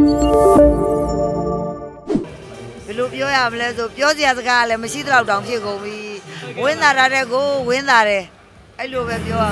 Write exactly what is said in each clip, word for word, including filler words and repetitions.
ဘယ်လိုပြောရမလဲဆိုပြောစရာစကားလည်းမရှိတော့တောင်ဖြစ်ကုန်ပြီဝင်းသားတဲ့ကိုဝင်းသားတယ်အဲ့လိုပဲပြောရ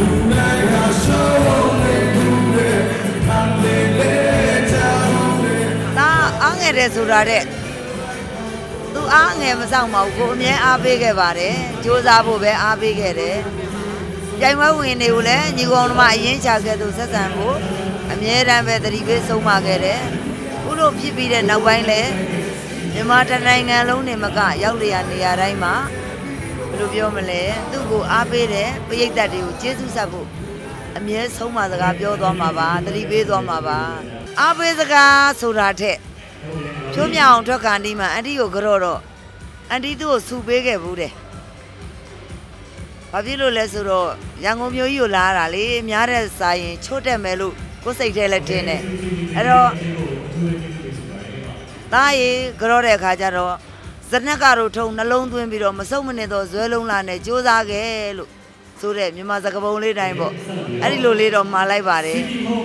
မယ်ဒါအားငယ်တယ်ဆိုတာတဲ့သူအားငယ်မဆောင်ပါဘူးကိုအမြဲအားပေးခဲ့ပါတယ်စူးစမ်းဖို့ပဲအားပေးခဲ့တယ်ပြိုင်ပွဲဝင်တွေကိုလည်းညီကောင်တို့မှအရင်ချခဲ့သူဆက်ဆံဖို့အမြဲတမ်းပဲသတိပေးဆုံးမခဲ့တယ်ခုလိုဖြစ်ပြီးတဲ့နောက်ပိုင်းလည်းမြန်မာတိုင်းနိုင်ငံလုံးနေမကရောက်လျာနေရာတိုင်းမှာဘယ်လိုပြောမလဲသူ့ကိုအားပေးတဲ့ပရိသတ်တွေကိုကျေးဇူးဆက်ဖို့အမြဲဆုံးမစကားပြောသွားမှာပါသတိပေးသွားမှာပါအားပေးစကားဆိုတာထက်ချိုးမြောင်ထွက်ခါဒီမှာအန်တီကိုကြော့တော့အန်တီသူ့ကိုဆူပေးခဲ့ဘူးတဲ့ဘာဖြစ်လို့လဲဆိုတော့ရန်ကုန်မြို့ကြီးကိုလာတာလေများတဲ့စာရင်ချို့တက်မယ်လို့ကိုယ်စိတ်ထဲလည်းထင်တယ်အဲ့တော့ဒါရီကြောတဲ့အခါကျတော့ဇနက်ကတော့ထုံနှလုံးသွင်းပြီးတော့မစုံမနေတော့ဇွဲလုံးလာနဲ့စူးစားခဲ့လို့ဆိုတဲ့မြန်မာစကားပုံလေးတိုင်းပေါ့အဲ့ဒီလိုလေးတော့မှားလိုက်ပါတယ်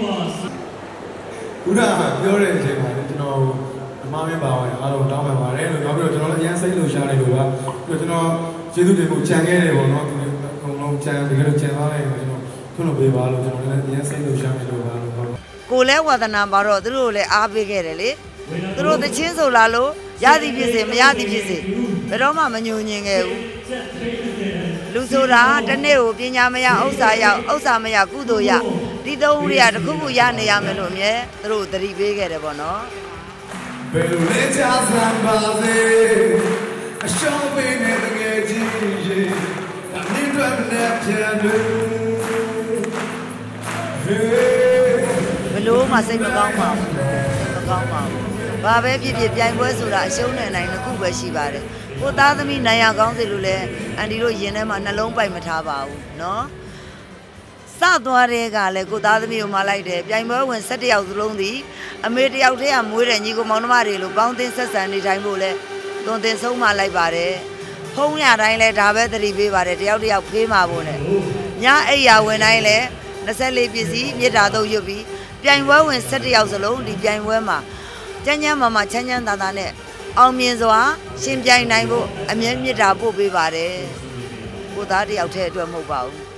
ခုနကပြောတဲ့အချိန်မှာကျွန်တော်အမှားမပါဘူးအားလုံးတောင်းပန်ပါတယ်လို့နောက်ပြီးတော့ကျွန်တော်လည်းအရင်စိတ်လှုပ်ရှားနေလို့ပါပြီးတော့ကျွန်တော်ကျေးဇူးတင်ဖို့ကြံခဲ့တယ်ပေါ့နော်ဒီအကုန်လုံးကြံတကယ်လို့ကြံသွားလိုက်ရင်ကျွန်တော်ခွင့်လို့ပေးပါလို့ကျွန်တော်လည်းအရင်စိတ်လှုပ်ရှားနေလို့ပါလို့ကိုလည်းဝါသနာပါတော့သူတို့လည်းအားပေးခဲ့တယ်လေသူတို့တချင်းဆိုလာလို့ရသည်ဖြစ်စေမရသည်ဖြစ်စေဘယ်တော့မှမညှို့ညင်ခဲ့ဘူးလူဆိုတာတစ်နေ့ကိုပညာမရဥစ္စာရဥစ္စာမရကုသိုလ်ရဒီသုံးဦးတွေကတစ်ခုခုရနေရမယ်လို့အမြဲသူတို့သတိပေးခဲ့တယ်ပေါ့နော်ဘယ်လိုလဲချာစံပါစေအရှုံးပေးနေတကယ်ကြီးရေအမြင့်တွက်နဲ့ပြန်လို့ဘလို့မှစိတ်မကောင်းပါဘူးမကောင်းပါဘူးဘာပဲဖြစ်ဖြစ်ပြိုင်ပွဲဆိုတာအရှုံးနဲ့နိုင်တစ်ခုပဲရှိပါတယ်ကိုသားသမီးနိုင်ရကောင်းစေလို့လဲအန်တီတို့ရင်ထဲမှာနှလုံးပိုက်မထားပါဘူးနော်စသွားတဲ့ကလည်းကိုသားသမီးကိုမလိုက်တယ်ပြိုင်ပွဲဝင်၁၁ယောက်စလုံးသည်အမေတယောက်တည်းကမွေးတဲ့ညီကိုမောင်နှမတွေလိုပေါင်းတင်ဆက်ဆံနေထိုင်ဖို့လဲသွန်သင်ဆုံးမလိုက်ပါတယ်ဖုံးရတိုင်းလဲဒါပဲသတိပေးပါတယ်တယောက်တယောက်ဖေးမှာဖို့နဲ့ညအိယာဝင်တိုင်းလဲ၂၄ပစ္စည်းမြေတာသုံးရွတ်ပြီးပြိုင်ပွဲဝင်၁၁ယောက်စလုံးဒီပြိုင်ပွဲမှာကျန်းကျန်းမာမာချမ်းချမ်းသာသာနဲ့အောင်မြင်စွာရှင်ပြိုင်နိုင်ဖို့အမြဲမြတ်တာပို့ပေးပါတယ်ကိုသားတယောက်တည်းအတွက်မဟုတ်ပါဘူး